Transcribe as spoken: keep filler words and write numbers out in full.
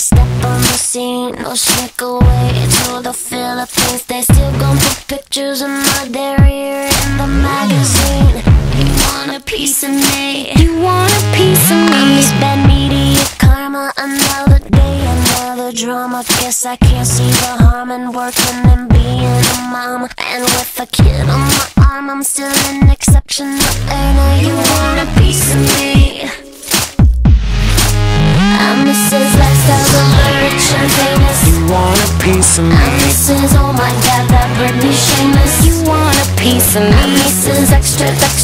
step on the scene, no sneak away to the Philippines. They still gon' put pictures of my derriere in the magazine. You want a piece of me? You want a piece of me? I'm this bad media karma. Another day, another drama. Guess I can't see the harm in working and being a mom. And with a kid on my arm, I'm still an exceptional earner. You want a piece of me? I'm Missus Lifestyles of the rich and famous. You want a piece of me? I'm Missus Oh my God, that Britney Shameless. You want a piece of me? I'm Missus Extra, extra